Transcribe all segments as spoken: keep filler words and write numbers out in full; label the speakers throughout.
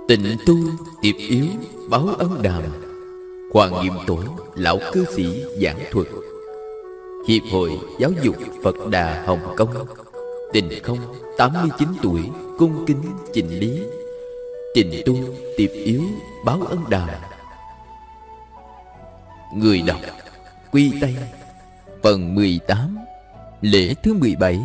Speaker 1: Tịnh tu tiệp yếu báo ân đàm. Hoàng Nghiêm Tổ lão cư sĩ giảng thuật. Hiệp hội Giáo dục Phật Đà Hồng Kông. Tịnh không tám mươi chín tuổi cung kính chỉnh lý. Tịnh tu tiệp yếu báo ân đàm. Người đọc Quy Tây. Phần mười tám. Lễ thứ mười bảy.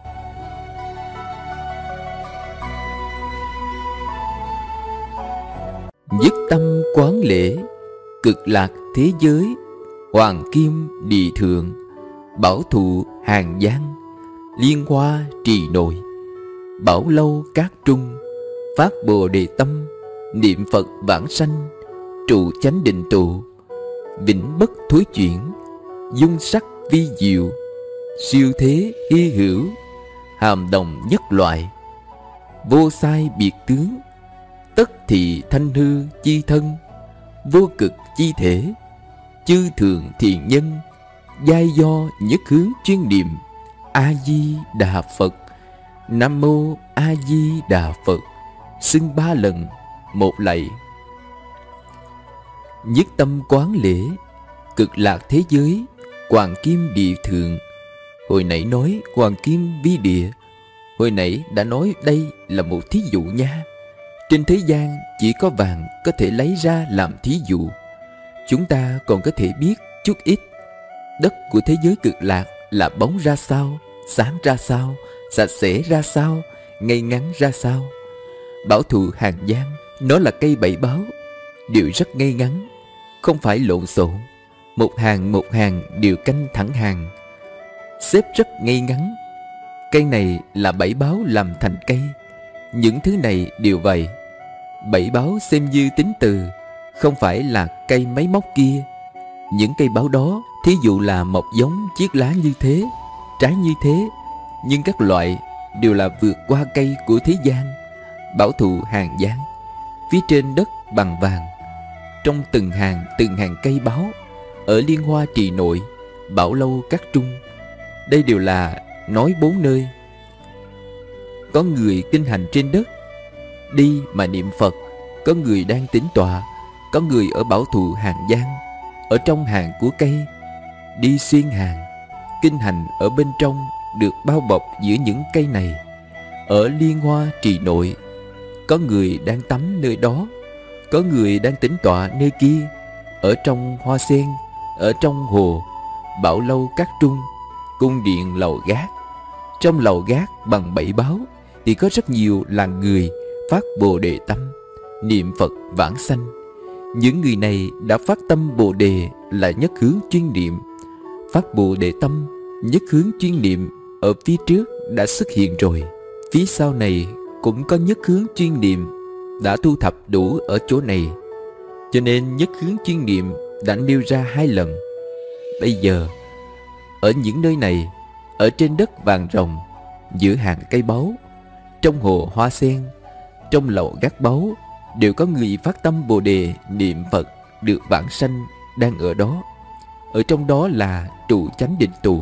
Speaker 1: Dứt tâm quán lễ, cực lạc thế giới, hoàng kim địa thượng, bảo thụ hàng giang, liên hoa trì nội, bảo lâu cát trung, phát bồ đề tâm, niệm Phật vãng sanh, trụ chánh định tụ, vĩnh bất thối chuyển, dung sắc vi diệu, siêu thế hy hữu, hàm đồng nhất loại, vô sai biệt tướng, tất thị thanh hư chi thân, vô cực chi thể, chư thượng thiện nhân, giai do nhất hướng chuyên niệm A Di Đà Phật. Nam mô A Di Đà Phật. Xưng ba lần, một lạy. Nhất tâm quán lễ, cực lạc thế giới, hoàng kim địa thượng. Hồi nãy nói hoàng kim vi địa, hồi nãy đã nói đây là một thí dụ nha. Trên thế gian chỉ có vàng có thể lấy ra làm thí dụ. Chúng ta còn có thể biết chút ít. Đất của thế giới cực lạc là bóng ra sao, sáng ra sao, sạch sẽ ra sao, ngay ngắn ra sao. Bảo thụ hàng giang, nó là cây bảy báo, đều rất ngay ngắn, không phải lộn xộn. Một hàng một hàng đều canh thẳng hàng, xếp rất ngay ngắn. Cây này là bảy báo làm thành cây. Những thứ này đều vậy. Bảy báo xem như tính từ, không phải là cây máy móc kia. Những cây báo đó thí dụ là mọc giống chiếc lá như thế, trái như thế, nhưng các loại đều là vượt qua cây của thế gian. Bảo thụ hàng giang, phía trên đất bằng vàng, trong từng hàng từng hàng cây báo. Ở liên hoa trì nội, bảo lâu cát trung. Đây đều là nói bốn nơi. Có người kinh hành trên đất, đi mà niệm Phật. Có người đang tĩnh tọa. Có người ở bảo thụ hàng giang, ở trong hàng của cây, đi xuyên hàng. Kinh hành ở bên trong, được bao bọc giữa những cây này. Ở liên hoa trì nội, có người đang tắm nơi đó, có người đang tĩnh tọa nơi kia. Ở trong hoa sen, ở trong hồ, bảo lâu cát trung, cung điện lầu gác. Trong lầu gác bằng bảy báo thì có rất nhiều là người phát bồ đề tâm, niệm Phật vãng sanh. Những người này đã phát tâm bồ đề là nhất hướng chuyên niệm. Phát bồ đề tâm, nhất hướng chuyên niệm ở phía trước đã xuất hiện rồi. Phía sau này cũng có nhất hướng chuyên niệm, đã thu thập đủ ở chỗ này. Cho nên nhất hướng chuyên niệm đã nêu ra hai lần. Bây giờ ở những nơi này, ở trên đất vàng rồng, giữa hàng cây báu, trong hồ hoa sen, trong lầu gác báu, đều có người phát tâm bồ đề niệm Phật được vãng sanh đang ở đó. Ở trong đó là trụ chánh định tụ.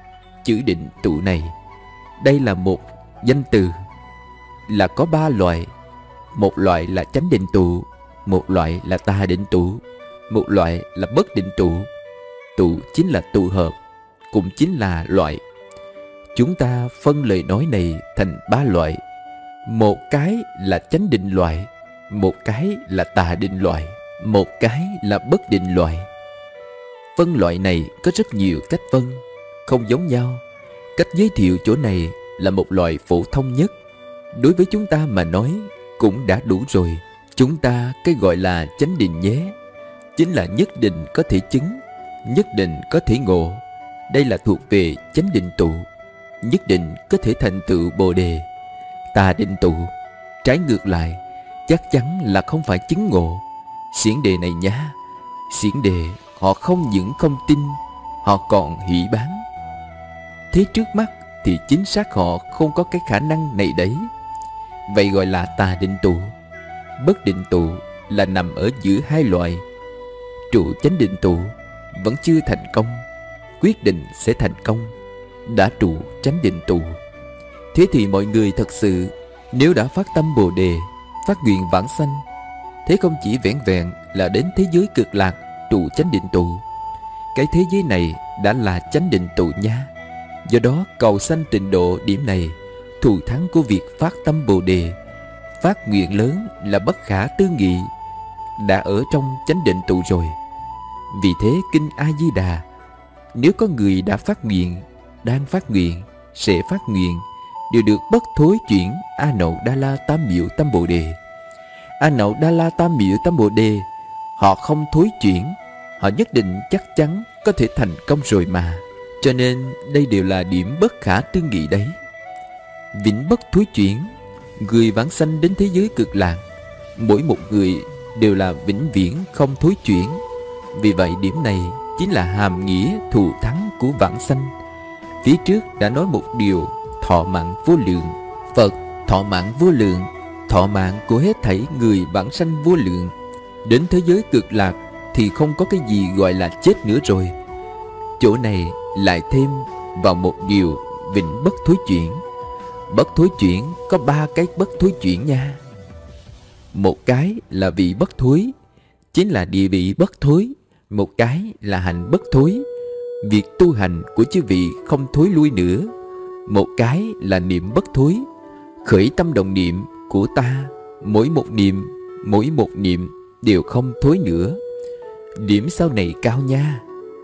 Speaker 1: Chữ định tụ này, đây là một danh từ, là có ba loại. Một loại là chánh định tụ, một loại là tà định tụ, một loại là bất định tụ. Tụ chính là tụ hợp, cũng chính là loại. Chúng ta phân lời nói này thành ba loại. Một cái là chánh định loại, một cái là tà định loại, một cái là bất định loại. Phân loại này có rất nhiều cách phân, không giống nhau. Cách giới thiệu chỗ này là một loại phổ thông nhất. Đối với chúng ta mà nói cũng đã đủ rồi. Chúng ta cái gọi là chánh định nhé, chính là nhất định có thể chứng, nhất định có thể ngộ. Đây là thuộc về chánh định tụ, nhất định có thể thành tựu bồ đề. Tà định tụ, trái ngược lại, chắc chắn là không phải chứng ngộ. Xiển đề này nhá, xiển đề họ không những không tin, họ còn hủy bán. Thế trước mắt thì chính xác họ không có cái khả năng này đấy. Vậy gọi là tà định tụ. Bất định tụ là nằm ở giữa hai loại. Trụ chánh định tụ vẫn chưa thành công, quyết định sẽ thành công, đã trụ chánh định tụ. Thế thì mọi người thật sự nếu đã phát tâm bồ đề, phát nguyện vãng sanh. Thế không chỉ vẻn vẹn là đến thế giới cực lạc trụ chánh định tụ. Cái thế giới này đã là chánh định tụ nha. Do đó cầu sanh tịnh độ điểm này, thù thắng của việc phát tâm Bồ Đề, phát nguyện lớn là bất khả tư nghị, đã ở trong chánh định tụ rồi. Vì thế kinh A Di Đà, nếu có người đã phát nguyện, đang phát nguyện, sẽ phát nguyện, đều được bất thối chuyển A Nậu Đa La Tam Miệu Tâm Bồ Đề. A Nậu Đa La Tam Miệu Tâm Bồ Đề, họ không thối chuyển, họ nhất định chắc chắn có thể thành công rồi mà. Cho nên đây đều là điểm bất khả tư nghị đấy. Vĩnh bất thối chuyển, người vãng sanh đến thế giới cực lạc, mỗi một người đều là vĩnh viễn không thối chuyển. Vì vậy điểm này chính là hàm nghĩa thù thắng của vãng sanh. Phía trước đã nói một điều thọ mạng vô lượng. Phật thọ mạng vô lượng, thọ mạng của hết thảy người vãng sanh vô lượng. Đến thế giới cực lạc thì không có cái gì gọi là chết nữa rồi. Chỗ này lại thêm vào một điều vĩnh bất thối chuyển. Bất thối chuyển có ba cái bất thối chuyển nha. Một cái là vị bất thối, chính là địa vị bất thối. Một cái là hành bất thối, việc tu hành của chư vị không thối lui nữa. Một cái là niệm bất thối, khởi tâm động niệm của ta, mỗi một niệm, mỗi một niệm đều không thối nữa. Điểm sau này cao nha.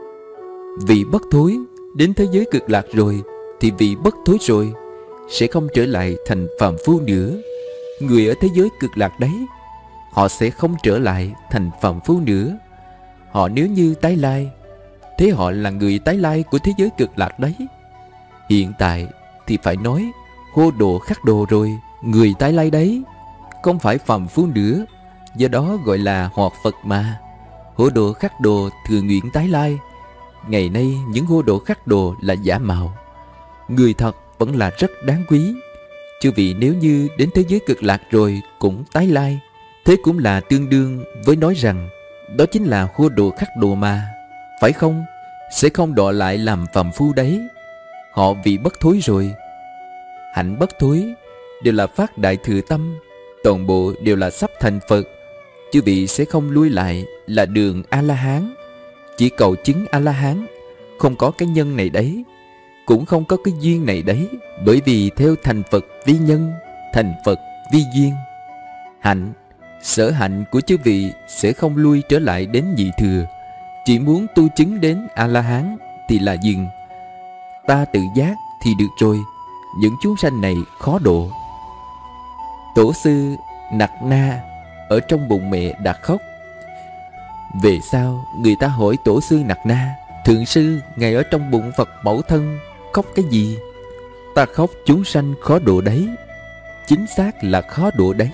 Speaker 1: Vị bất thối đến thế giới cực lạc rồi thì vị bất thối rồi, sẽ không trở lại thành phàm phu nữa. Người ở thế giới cực lạc đấy, họ sẽ không trở lại thành phàm phu nữa. Họ nếu như tái lai, thế họ là người tái lai của thế giới cực lạc đấy. Hiện tại thì phải nói hô đồ khắc đồ rồi. Người tái lai đấy không phải phàm phu nữa, do đó gọi là họ Phật mà. Hô đồ khắc đồ thừa nguyện tái lai. Ngày nay những hô đồ khắc đồ là giả mạo, người thật vẫn là rất đáng quý. Chư vị nếu như đến thế giới cực lạc rồi cũng tái lai, thế cũng là tương đương với nói rằng đó chính là hô đồ khắc đồ mà, phải không? Sẽ không đọa lại làm phàm phu đấy. Họ vị bất thối rồi. Hạnh bất thối đều là phát đại thừa tâm, toàn bộ đều là sắp thành Phật. Chư vị sẽ không lui lại là đường A-la-hán, chỉ cầu chứng A-la-hán. Không có cái nhân này đấy, cũng không có cái duyên này đấy. Bởi vì theo thành Phật vi nhân, thành Phật vi duyên. Hạnh, sở hạnh của chư vị sẽ không lui trở lại đến nhị thừa. Chỉ muốn tu chứng đến A-la-hán thì là dừng. Ta tự giác thì được rồi. Những chúng sanh này khó độ. Tổ sư Nặc Na ở trong bụng mẹ đã khóc. Về sau người ta hỏi tổ sư Nặc Na: Thượng sư, ngài ở trong bụng Phật mẫu thân khóc cái gì? Ta khóc chúng sanh khó độ đấy. Chính xác là khó độ đấy.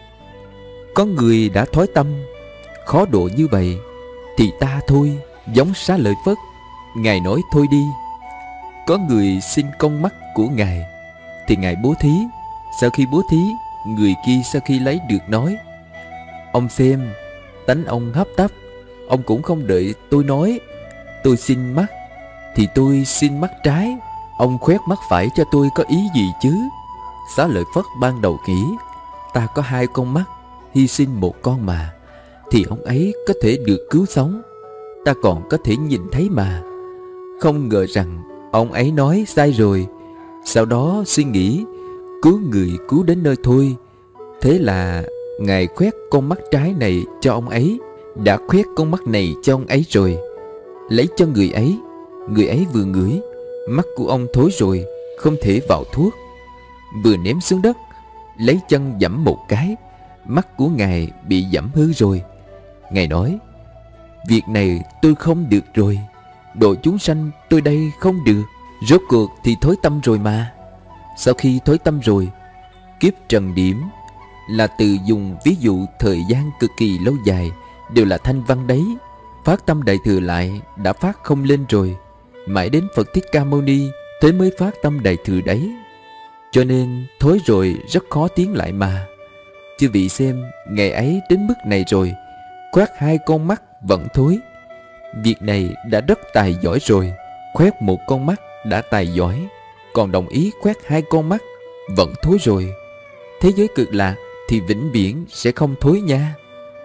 Speaker 1: Có người đã thói tâm khó độ như vậy thì ta thôi. Giống Xá Lợi Phất, ngài nói thôi đi. Có người xin con mắt của ngài thì ngài bố thí. Sau khi bố thí, người kia sau khi lấy được nói: Ông xem, tánh ông hấp tấp, ông cũng không đợi tôi nói. Tôi xin mắt thì tôi xin mắt trái, ông khoét mắt phải cho tôi có ý gì chứ? Xá Lợi Phất ban đầu nghĩ ta có hai con mắt, hy sinh một con mà, thì ông ấy có thể được cứu sống, ta còn có thể nhìn thấy mà. Không ngờ rằng ông ấy nói sai rồi. Sau đó suy nghĩ, cứu người cứu đến nơi thôi. Thế là ngài khoét con mắt trái này cho ông ấy, đã khoét con mắt này cho ông ấy rồi, lấy cho người ấy. Người ấy vừa ngửi, mắt của ông thối rồi, không thể vào thuốc. Vừa ném xuống đất, lấy chân giẫm một cái, mắt của ngài bị giẫm hư rồi. Ngài nói: Việc này tôi không được rồi, độ chúng sanh tôi đây không được. Rốt cuộc thì thối tâm rồi mà. Sau khi thối tâm rồi, kiếp trần điểm là từ dùng ví dụ thời gian cực kỳ lâu dài, đều là thanh văn đấy. Phát tâm đại thừa lại đã phát không lên rồi, mãi đến Phật Thích Ca Mâu Ni thế mới phát tâm đại thừa đấy. Cho nên thối rồi rất khó tiến lại mà. Chư vị xem, ngày ấy đến mức này rồi, khoét hai con mắt vẫn thối. Việc này đã rất tài giỏi rồi. Khoét một con mắt đã tài giỏi, còn đồng ý khoét hai con mắt vẫn thối rồi. Thế giới cực lạc thì vĩnh viễn sẽ không thối nha.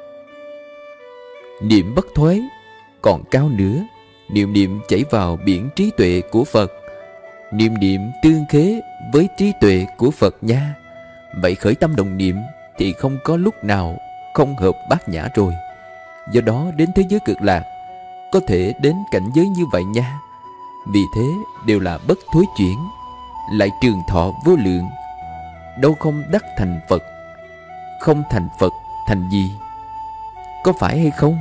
Speaker 1: Niệm bất thoái, còn cao nữa, niệm niệm chảy vào biển trí tuệ của Phật. Niệm niệm tương khế với trí tuệ của Phật nha. Vậy khởi tâm đồng niệm thì không có lúc nào không hợp bát nhã rồi. Do đó đến thế giới cực lạc có thể đến cảnh giới như vậy nha. Vì thế đều là bất thối chuyển, lại trường thọ vô lượng. Đâu không đắc thành Phật. Không thành Phật thành gì? Có phải hay không?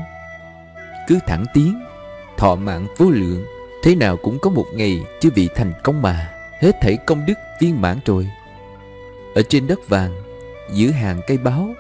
Speaker 1: Cứ thẳng tiến, thọ mạng vô lượng, thế nào cũng có một ngày chư vị thành công mà. Hết thảy công đức viên mãn rồi. Ở trên đất vàng, giữa hàng cây báo,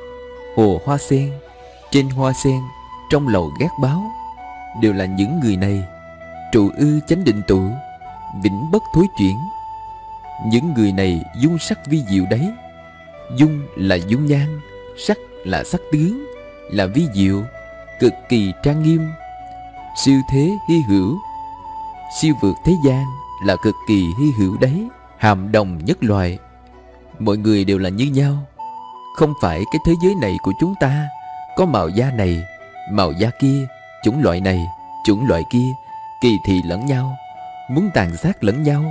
Speaker 1: hồ hoa sen, trên hoa sen, trong lầu gác báo, đều là những người này, trụ ư chánh định tụ, vĩnh bất thối chuyển. Những người này dung sắc vi diệu đấy. Dung là dung nhan, sắc là sắc tướng, là vi diệu, cực kỳ trang nghiêm, siêu thế hy hữu, siêu vượt thế gian, là cực kỳ hy hữu đấy, hàm đồng nhất loài. Mọi người đều là như nhau. Không phải cái thế giới này của chúng ta có màu da này, màu da kia, chủng loại này, chủng loại kia, kỳ thị lẫn nhau, muốn tàn sát lẫn nhau,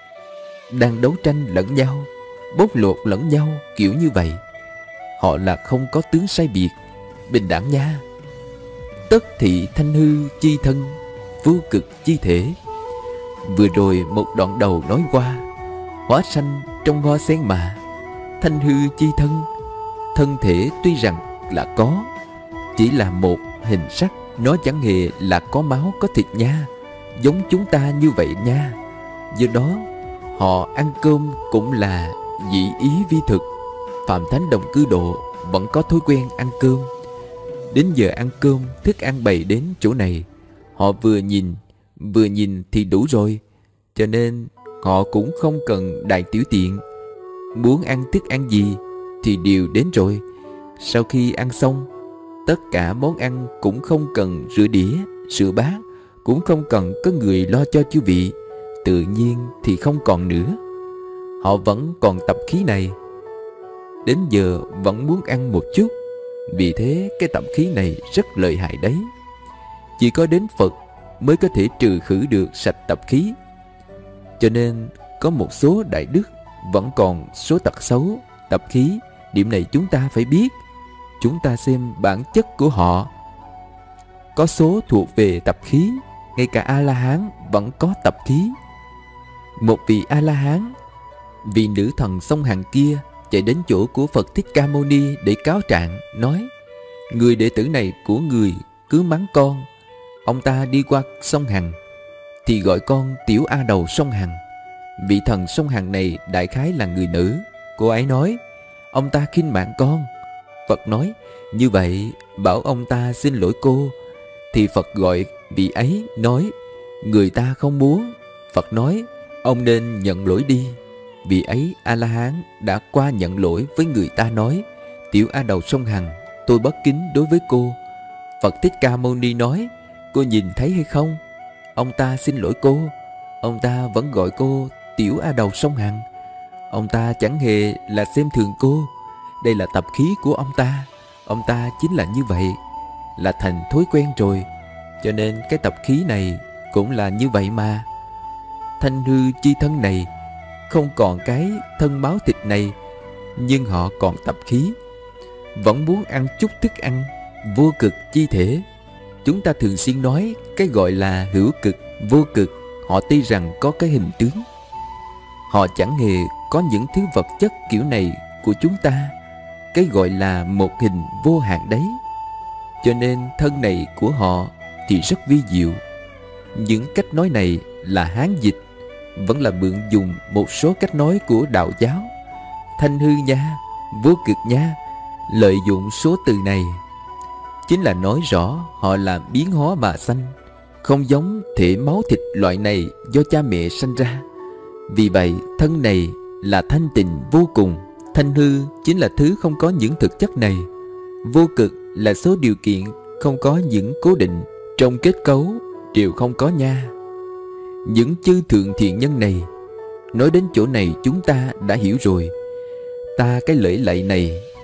Speaker 1: đang đấu tranh lẫn nhau, bóc lột lẫn nhau, kiểu như vậy. Họ là không có tướng sai biệt, bình đẳng nha. Tất thị thanh hư chi thân, vô cực chi thể. Vừa rồi một đoạn đầu nói qua, hóa sanh trong hoa sen mà. Thanh hư chi thân, thân thể tuy rằng là có, chỉ là một hình sắc, nó chẳng hề là có máu có thịt nha, giống chúng ta như vậy nha. Do đó họ ăn cơm cũng là dị ý vi thực. Phạm Thánh Đồng Cư Độ vẫn có thói quen ăn cơm. Đến giờ ăn cơm, thức ăn bày đến chỗ này, họ vừa nhìn, vừa nhìn thì đủ rồi. Cho nên họ cũng không cần đại tiểu tiện. Muốn ăn thức ăn gì thì đều đến rồi. Sau khi ăn xong, tất cả món ăn cũng không cần rửa đĩa, rửa bát, cũng không cần có người lo cho chư vị. Tự nhiên thì không còn nữa. Họ vẫn còn tập khí này. Đến giờ vẫn muốn ăn một chút. Vì thế cái tập khí này rất lợi hại đấy. Chỉ có đến Phật mới có thể trừ khử được sạch tập khí. Cho nên có một số đại đức vẫn còn số tật xấu, tập khí. Điểm này chúng ta phải biết. Chúng ta xem bản chất của họ. Có số thuộc về tập khí. Ngay cả A-la-hán vẫn có tập khí. Một vị A-la-hán, vị nữ thần sông Hằng kia chạy đến chỗ của Phật Thích Ca Mâu Ni để cáo trạng, nói: người đệ tử này của người cứ mắng con. Ông ta đi qua sông Hằng thì gọi con tiểu A đầu sông Hằng. Vị thần sông Hằng này đại khái là người nữ. Cô ấy nói ông ta khinh mạng con. Phật nói: như vậy bảo ông ta xin lỗi cô. Thì Phật gọi vị ấy nói: người ta không muốn. Phật nói: ông nên nhận lỗi đi. Vị ấy A-la-hán đã qua nhận lỗi với người ta, nói: tiểu A đầu sông Hằng, tôi bất kính đối với cô. Phật Thích Ca Mâu Ni nói: cô nhìn thấy hay không? Ông ta xin lỗi cô. Ông ta vẫn gọi cô tiểu A đầu sông Hằng. Ông ta chẳng hề là xem thường cô. Đây là tập khí của ông ta. Ông ta chính là như vậy, là thành thói quen rồi. Cho nên cái tập khí này cũng là như vậy mà. Thanh hư chi thân này không còn cái thân máu thịt này, nhưng họ còn tập khí, vẫn muốn ăn chút thức ăn vô cực chi thể. Chúng ta thường xuyên nói cái gọi là hữu cực, vô cực. Họ tuy rằng có cái hình tướng, họ chẳng hề có những thứ vật chất kiểu này của chúng ta. Cái gọi là một hình vô hạn đấy. Cho nên thân này của họ thì rất vi diệu. Những cách nói này là Hán dịch, vẫn là mượn dùng một số cách nói của đạo giáo. Thanh hư nha, vô cực nha, lợi dụng số từ này chính là nói rõ họ là biến hóa mà sanh, không giống thể máu thịt loại này do cha mẹ sanh ra. Vì vậy thân này là thanh tịnh vô cùng. Thanh hư chính là thứ không có những thực chất này. Vô cực là số điều kiện không có những cố định, trong kết cấu đều không có nha. Những chư thượng thiện nhân này, nói đến chỗ này chúng ta đã hiểu rồi. Ta cái lễ lạy này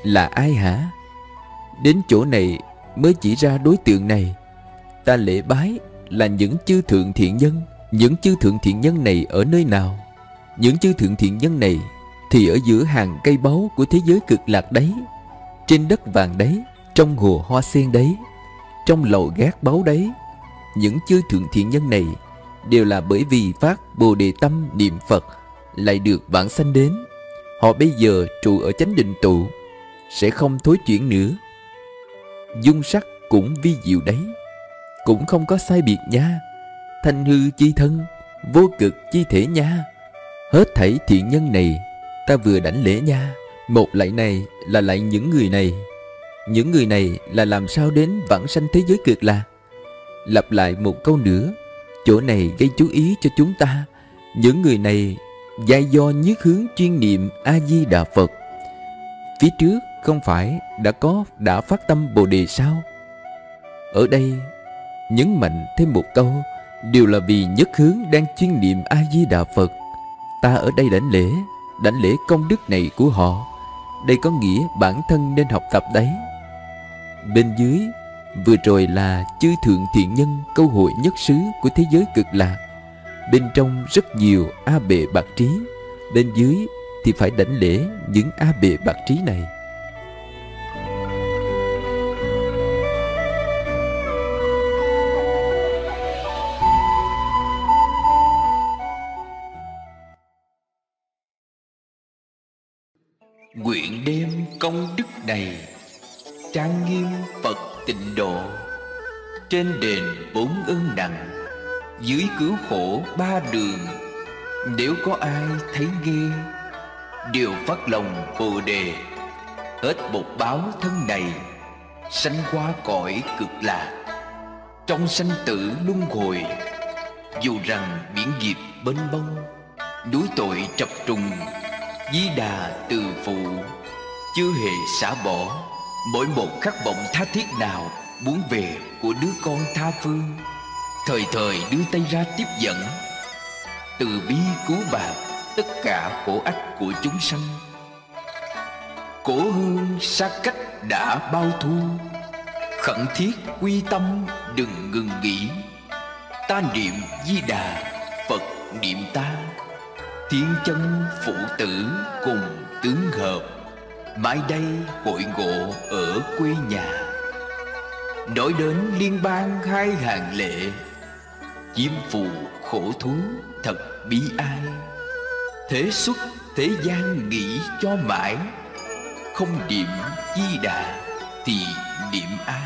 Speaker 1: là ai hả? Đến chỗ này mới chỉ ra đối tượng này. Ta lễ bái là những chư thượng thiện nhân. Những chư thượng thiện nhân này ở nơi nào? Những chư thượng thiện nhân này thì ở giữa hàng cây báu của thế giới cực lạc đấy, trên đất vàng đấy, trong hồ hoa sen đấy, trong lầu gác báu đấy. Những chư thượng thiện nhân này đều là bởi vì phát Bồ Đề tâm niệm Phật lại được vãng sanh đến. Họ bây giờ trụ ở chánh định tụ, sẽ không thối chuyển nữa. Dung sắc cũng vi diệu đấy, cũng không có sai biệt nha. Thanh hư chi thân, vô cực chi thể nha. Hết thảy thiện nhân này ta vừa đảnh lễ nha. Một lạy này là lạy những người này. Những người này là làm sao đến vãng sanh thế giới cực lạc? Lặp lại một câu nữa, chỗ này gây chú ý cho chúng ta. Những người này giai do nhất hướng chuyên niệm A-di-đà Phật. Phía trước không phải đã có đã phát tâm Bồ Đề sao? Ở đây nhấn mạnh thêm một câu, đều là vì nhất hướng đang chuyên niệm A-di-đà Phật. Ta ở đây đảnh lễ, đảnh lễ công đức này của họ. Đây có nghĩa bản thân nên học tập đấy. Bên dưới vừa rồi là chư thượng thiện nhân câu hội nhất xứ của thế giới cực lạc. Bên trong rất nhiều A bệ bạc trí, bên dưới thì phải đảnh lễ những A bệ bạc trí này.
Speaker 2: Nguyện đem công đức này trang nghiêm Phật tịnh độ, trên đền bốn ơn nặng, dưới cứu khổ ba đường. Nếu có ai thấy nghe, đều phát lòng Bồ Đề, hết một báo thân này, sanh qua cõi cực lạc. Trong sanh tử luân hồi, dù rằng biển nghiệp mênh mông, núi tội trập trùng, Di Đà từ phụ, chưa hề xả bỏ mỗi một khát vọng tha thiết nào muốn về của đứa con tha phương. Thời thời đưa tay ra tiếp dẫn, từ bi cứu bạc tất cả khổ ách của chúng sanh. Cổ hương xa cách đã bao thu, khẩn thiết quy tâm đừng ngừng nghỉ. Ta niệm Di Đà, Phật niệm ta, thiên chân phụ tử cùng tướng hợp, mãi đây hội ngộ ở quê nhà. Nói đến liên bang hai hàng lệ, chiêm phù khổ thú thật bi ai. Thế xuất thế gian nghĩ cho mãi, không niệm Di Đà thì niệm ai?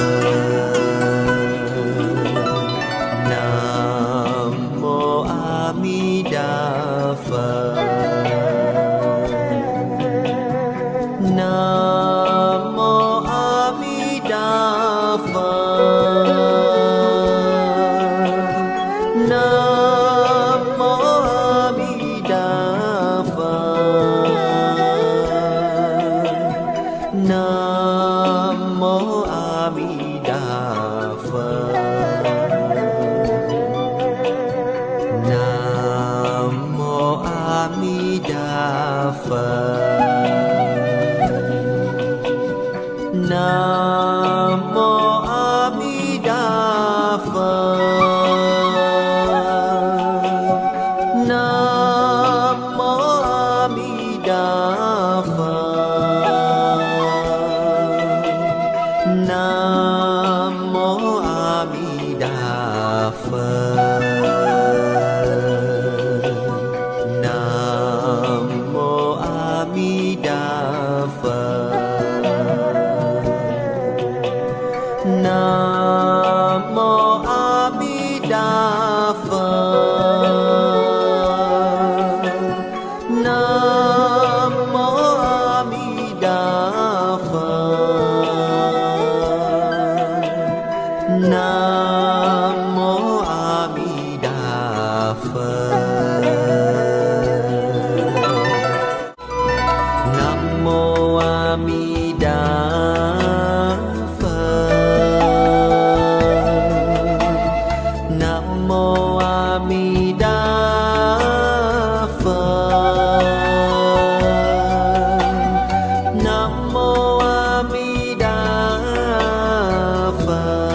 Speaker 3: Nam mô A Di Đà Phật. Nam mô A Di Đà Phật. Nam mô A Di Đà Phật. Nam mô A Di Đà Phật. Nam mô A Di Đà Phật. Nam mô A Di Đà Phật. Nam mô A Di Đà Phật. Nam mô A Di Đà Phật. Nam mô A Di Đà Phật. Nam mô A Di Đà Phật. Nam mô A Di Đà Phật. Nam mô A Di Đà Phật.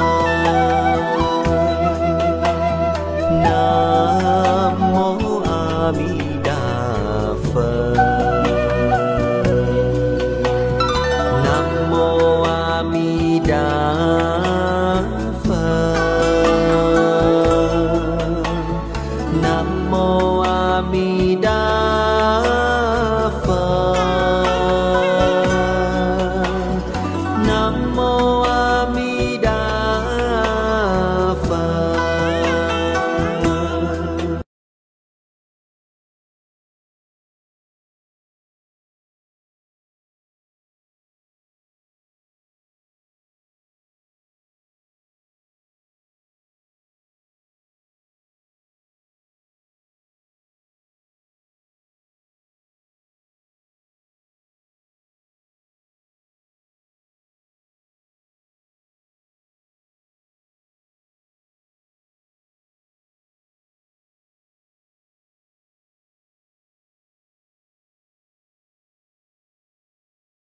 Speaker 3: Nam mô A Di Đà Phật. Nam mô A Di Đà